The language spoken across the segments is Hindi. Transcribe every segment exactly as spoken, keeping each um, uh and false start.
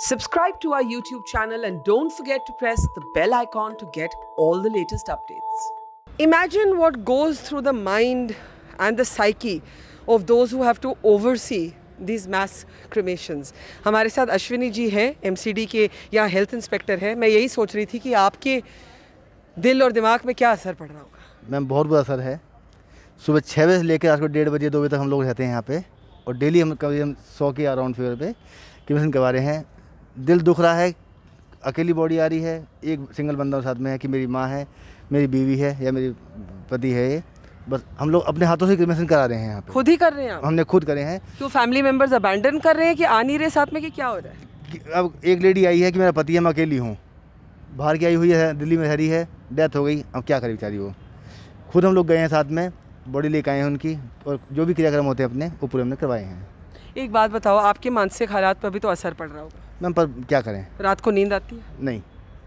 Subscribe to our YouTube channel and don't forget to press the bell icon to get all the latest updates. Imagine what goes through the mind and the psyche of those who have to oversee these mass cremations. हमारे साथ अश्विनी जी हैं, एम सी डी के या हेल्थ इंस्पेक्टर हैं. मैं यही सोच रही थी कि आपके दिल और दिमाग में क्या असर पड़ रहा होगा. मैम बहुत बुरा असर है. सुबह छः बजे से लेकर रात को डेढ़ बजे दो बजे तक हम लोग रहते हैं यहाँ पे और डेली हम कभी हम सौ के अराउंड फिगर पे क्रिमेशन करवा रहे हैं. दिल दुख रहा है, अकेली बॉडी आ रही है, एक सिंगल बंदा साथ में है कि मेरी माँ है, मेरी बीवी है या मेरी पति है. ये बस हम लोग अपने हाथों से क्रिमेशन करा रहे हैं यहाँ पे. खुद ही कर रहे हैं आप? हमने खुद करे हैं. क्यों फैमिली मेंबर्स अबैंडन कर रहे हैं कि आ नहीं रहे साथ में, कि क्या हो रहा है? अब एक लेडी आई है कि मेरा पति है, मैं अकेली हूँ, बाहर की आई हुई है, दिल्ली में रही है, डेथ हो गई, अब क्या करे बेचारी. वो खुद हम लोग गए हैं साथ में, बॉडी लेकर आए हैं उनकी और जो भी क्रियाक्रम होते हैं अपने वो पूरे हमने करवाए हैं. एक बात बताओ, आपके मानसिक हालात पर भी तो असर पड़ रहा होगा. मैम पर क्या करें, रात को नींद आती है? नहीं.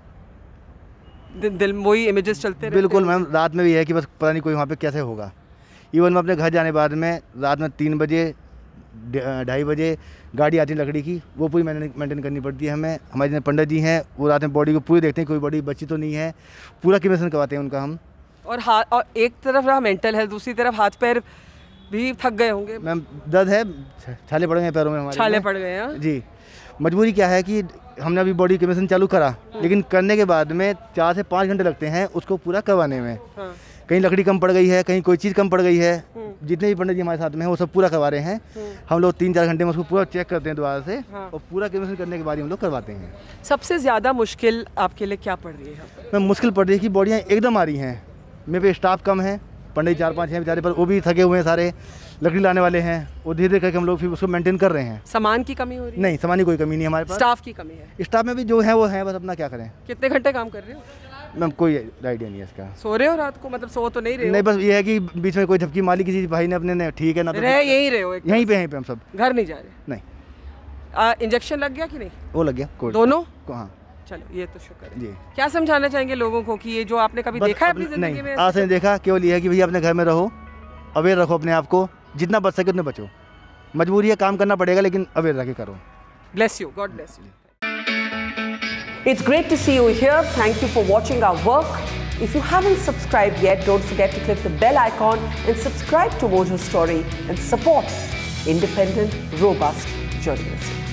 दिल, दिल वही इमेजेस चलते रहते हैं. बिल्कुल मैम, रात में भी है कि बस पता नहीं कोई वहाँ पे कैसे होगा. इवन मैं अपने घर जाने बाद में रात में तीन बजे ढाई बजे गाड़ी आती है लकड़ी की, वो पूरी मेंटेन करनी पड़ती है हमें. हमारे जो पंडित जी हैं वो रात में बॉडी को पूरी देखते हैं, कोई बॉडी बची तो नहीं है, पूरा क्रिमेशन करवाते हैं उनका हम. और हाथ, और एक तरफ रहा मेंटल हेल्थ, दूसरी तरफ हाथ पैर भी थक गए होंगे. मैम दर्द है, छाले पड़ गए हैं पैरों में हमारे. छाले पड़ गए हैं जी. मजबूरी क्या है कि हमने अभी बॉडी क्रिमेशन चालू करा, लेकिन करने के बाद में चार से पाँच घंटे लगते हैं उसको पूरा करवाने में. हाँ. कहीं लकड़ी कम पड़ गई है, कहीं कोई चीज़ कम पड़ गई है. जितने भी पंडित जी हमारे साथ में हैं वो सब पूरा करवा रहे हैं. हम लोग तीन चार घंटे में उसको पूरा चेक करते हैं दोबारा से. हाँ. और पूरा क्रिमेशन करने के बाद हम लोग करवाते हैं. सबसे ज़्यादा मुश्किल आपके लिए क्या पड़ रही है? मैम मुश्किल पड़ रही है कि बॉडियाँ एकदम आ रही हैं. मेरे पे स्टाफ कम है, पंडित चार पाँच हैं बेचारे, पर वो भी थके हुए हैं सारे, लकड़ी लाने वाले हैं. वो धीरे धीरे करके हम लोग फिर उसको मेंटेन कर रहे हैं. सामान की कमी हो रही है? नहीं, सामान की कोई कमी नहीं हमारे पास. स्टाफ की कमी है? स्टाफ में भी जो है वो है, बस अपना क्या करें. कितने घंटे काम कर रहे हो? मैम कोई आइडिया नहीं है इसका. सो रहे हो रात को? मतलब सो तो नहीं रहे हो? नहीं, बस ये है कि बीच में कोई झपकी माली किसी भाई ने अपने ने, ठीक है ना, तो रहे यहीं रहे हो? यहीं पे यहीं पे हम सब. घर नहीं जा रहे? नहीं. इंजेक्शन लग गया कि नहीं? वो लग गया दोनों. हाँ. चलो ये तो शुक्र है. जी. क्या समझाना चाहेंगे लोगों को कि ये जो आपने कभी देखा है अपनी जिंदगी में? आज से देखा, केवल ये है कि भैया अपने घर में रहो, अवेयर रखो अपने आप को, जितना बच सके उतने बचो. मजबूरी है, काम करना पड़ेगा, लेकिन अवेयर रख के करो. Bless you. God bless you. It's great to see you here. Thank you for watching our work. If you haven't subscribed yet, don't forget to click the bell icon and subscribe to Mojo Story and support independent, robust journalism.